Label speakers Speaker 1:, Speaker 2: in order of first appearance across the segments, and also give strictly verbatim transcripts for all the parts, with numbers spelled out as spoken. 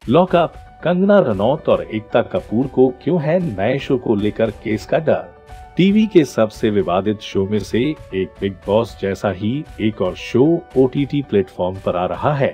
Speaker 1: Lockup, Kangana Ranaut और एकता कपूर को क्यों है नए शो को लेकर केस का डर। टीवी के सबसे विवादित शो में से एक बिग बॉस जैसा ही एक और शो ओटीटी प्लेटफॉर्म पर आ रहा है।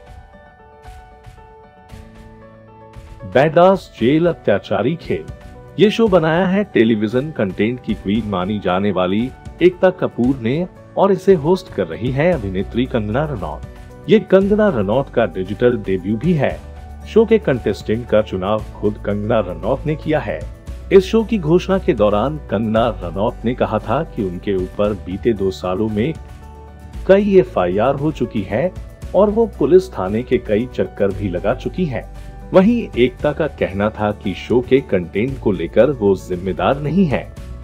Speaker 1: बिंदास जेल अत्याचारी खेल। ये शो बनाया है टेलीविजन कंटेंट की क्वीन मानी जाने वाली एकता कपूर ने और इसे होस्ट कर रही है अभिनेत्री कंगना रनौत। ये कंगना रनौत का डिजिटल डेब्यू भी है। शो के कंटेस्टेंट का चुनाव खुद कंगना रनौत ने किया है। इस शो की घोषणा के दौरान कंगना रनौत ने कहा था कि उनके ऊपर बीते दो सालों में कई एफ आई आर हो चुकी है और वो पुलिस थाने के कई चक्कर भी लगा चुकी है। वहीं एकता का कहना था कि शो के कंटेंट को लेकर वो जिम्मेदार नहीं है।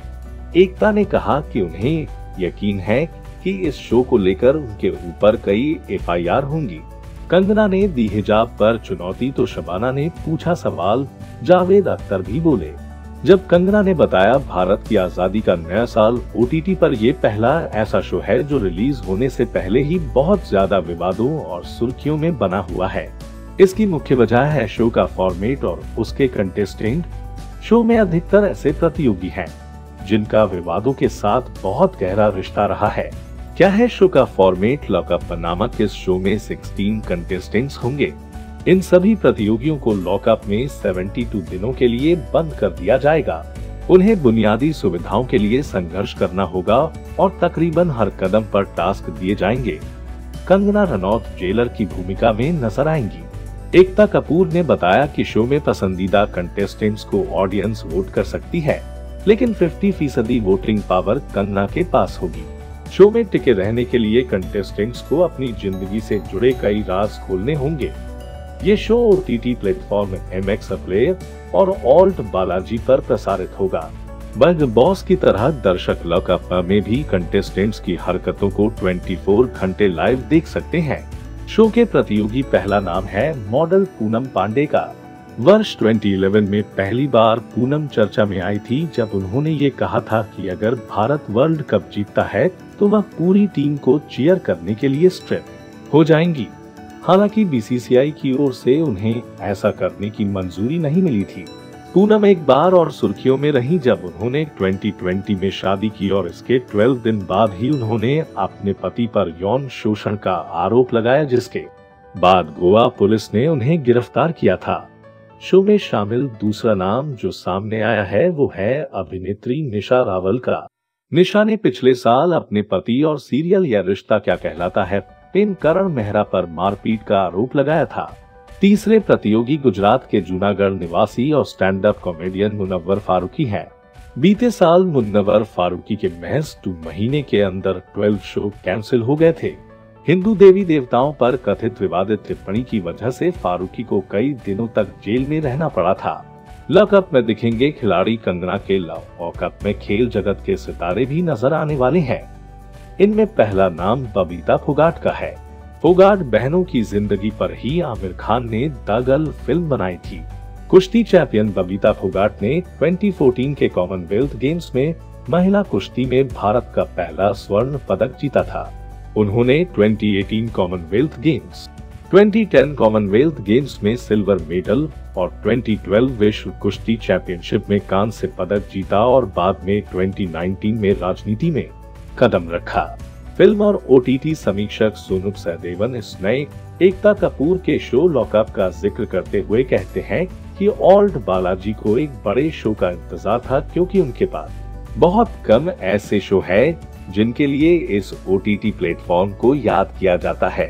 Speaker 1: एकता ने कहा कि उन्हें यकीन है कि इस शो को लेकर उनके ऊपर कई एफ आई आर होंगी। कंगना ने दी हिजाब पर चुनौती तो शबाना ने पूछा सवाल, जावेद अख्तर भी बोले। जब कंगना ने बताया भारत की आजादी का नया साल ओटीटी पर ये पहला ऐसा शो है जो रिलीज होने से पहले ही बहुत ज्यादा विवादों और सुर्खियों में बना हुआ है। इसकी मुख्य वजह है शो का फॉर्मेट और उसके कंटेस्टेंट। शो में अधिकतर ऐसे प्रतियोगी हैं जिनका विवादों के साथ बहुत गहरा रिश्ता रहा है। क्या है शो का फॉर्मेट? लॉकअप नामक इस शो में सोलह कंटेस्टेंट्स होंगे। इन सभी प्रतियोगियों को लॉकअप में बहत्तर दिनों के लिए बंद कर दिया जाएगा। उन्हें बुनियादी सुविधाओं के लिए संघर्ष करना होगा और तकरीबन हर कदम पर टास्क दिए जाएंगे। कंगना रनौत जेलर की भूमिका में नजर आएंगी। एकता कपूर ने बताया कि शो में पसंदीदा कंटेस्टेंट्स को ऑडियंस वोट कर सकती है, लेकिन पचास फीसदी वोटिंग पावर कंगना के पास होगी। शो में टिके रहने के लिए कंटेस्टेंट्स को अपनी जिंदगी से जुड़े कई राज खोलने होंगे। ये show OTT platform M X player और ऑल्ट बालाजी पर प्रसारित होगा। बिग बॉस की तरह दर्शक लॉकअप में भी कंटेस्टेंट्स की हरकतों को चौबीस घंटे लाइव देख सकते हैं। शो के प्रतियोगी पहला नाम है मॉडल पूनम पांडे का। वर्ष दो हज़ार ग्यारह में पहली बार पूनम चर्चा में आई थी जब उन्होंने ये कहा था कि अगर भारत वर्ल्ड कप जीतता है तो वह पूरी टीम को चीयर करने के लिए स्ट्रेप हो जाएंगी। हालांकि बी सी सी आई की ओर से उन्हें ऐसा करने की मंजूरी नहीं मिली थी। पूनम एक बार और सुर्खियों में रही जब उन्होंने दो हज़ार बीस में शादी की और इसके बारह दिन बाद ही उन्होंने अपने पति पर यौन शोषण का आरोप लगाया, जिसके बाद गोवा पुलिस ने उन्हें गिरफ्तार किया था। शो में शामिल दूसरा नाम जो सामने आया है वो है अभिनेत्री निशा रावल का। निशा ने पिछले साल अपने पति और सीरियल या रिश्ता क्या कहलाता है फेम करण मेहरा पर मारपीट का आरोप लगाया था। तीसरे प्रतियोगी गुजरात के जूनागढ़ निवासी और stand up comedian Munawar Faruqui हैं। बीते साल मुनव्वर फारूकी के महज दो महीने के अंदर बारह शो कैंसिल हो गए थे। हिंदू देवी देवताओं पर कथित विवादित टिप्पणी की वजह से फारूकी को कई दिनों तक जेल में रहना पड़ा था। लॉकअप में दिखेंगे खिलाड़ी कंगना के लॉकअप में खेल जगत के सितारे भी नजर आने वाले हैं। इनमें पहला नाम बबीता फोगाट का है। फोगाट बहनों की जिंदगी पर ही आमिर खान ने द गर्ल फिल्म बनाई थी। कुश्ती चैंपियन बबीता फोगाट ने दो हज़ार चौदह के कॉमनवेल्थ गेम्स में महिला कुश्ती में भारत का पहला स्वर्ण पदक जीता था। उन्होंने दो हज़ार अठारह कॉमनवेल्थ गेम्स, दो हज़ार दस कॉमनवेल्थ गेम्स में सिल्वर मेडल और दो हज़ार बारह विश्व कुश्ती चैंपियनशिप में कांस्य पदक जीता और बाद में दो हज़ार उन्नीस में राजनीति में कदम रखा। फिल्म और ओटीटी समीक्षक सोनू सहदेवन इस नए एकता कपूर के शो लॉकअप का जिक्र करते हुए कहते हैं कि ऑल्ट बालाजी को एक बड़े शो का इंतजार था, क्योंकि उनके पास बहुत कम ऐसे शो है जिनके लिए इस ओटीटी प्लेटफॉर्म को याद किया जाता है।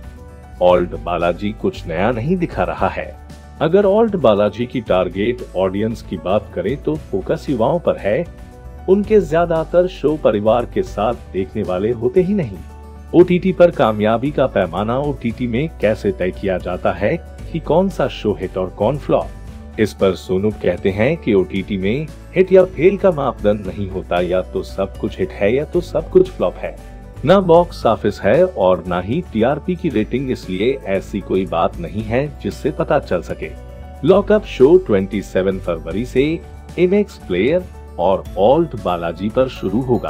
Speaker 1: ऑल्ट बालाजी कुछ नया नहीं दिखा रहा है। अगर ऑल्ट बालाजी की टारगेट ऑडियंस की बात करें तो फोकस युवाओं पर है। उनके ज्यादातर शो परिवार के साथ देखने वाले होते ही नहीं। ओटीटी पर कामयाबी का पैमाना ओटीटी में कैसे तय किया जाता है कि कौन सा शो हिट और कौन फ्लॉप? इस पर सोनू कहते हैं कि ओटीटी में हिट या फेल का मापदंड नहीं होता। या तो सब कुछ हिट है या तो सब कुछ फ्लॉप है। ना बॉक्स ऑफिस है और ना ही टी आर पी की रेटिंग, इसलिए ऐसी कोई बात नहीं है जिससे पता चल सके। लॉकअप शो सत्ताईस फरवरी से एम एक्स प्लेयर और ऑल्ट बालाजी पर शुरू होगा।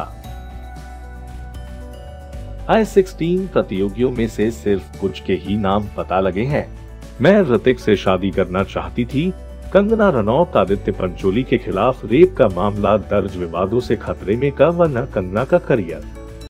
Speaker 1: आई सोलह प्रतियोगियों में से सिर्फ कुछ के ही नाम पता लगे हैं। मैं ऋतिक से शादी करना चाहती थी। कंगना रनौत आदित्य पंचोली के खिलाफ रेप का मामला दर्ज, विवादों से खतरे में का वरना कंगना का करियर।